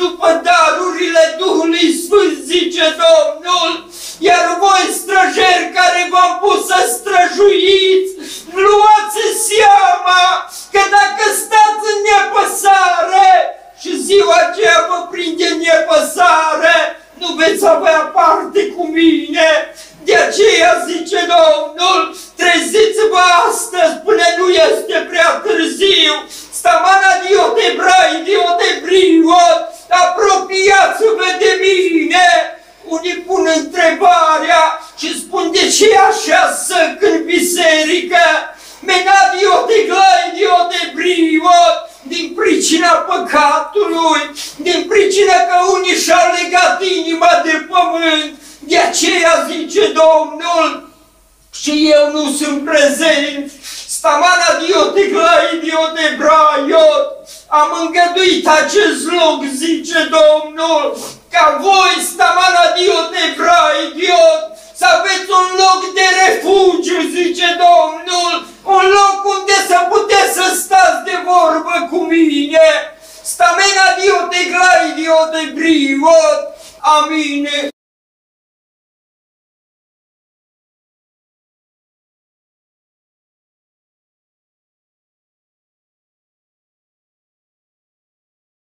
după darurile Duhului Sfânt, zice Domnul, iar voi, străjeri care v-am pus să străjuiți, luați seama că dacă stați în nepăsare și ziua aceea vă prinde nepăsare, nu veți avea parte cu mine. De aceea, zice Domnul, treziți-vă astăzi până nu este prea târziu. Stamana Dio te brai, Dio te briot, apropiați-vă de mine. Unii pun întrebarea și spun de ce așa săc în biserică. Mena Dio te glai, Dio te briot, din pricina păcatului, din pricina că unii și-au legat inima de pământ. De aceea, zice Domnul, și eu nu sunt prezent. Stamana Dio te glai, Dio te braiot. Am îngăduit acest loc, zice Domnul, ca voi, stamana Dio te braiot, să aveți un loc de refugiu, zice Domnul, un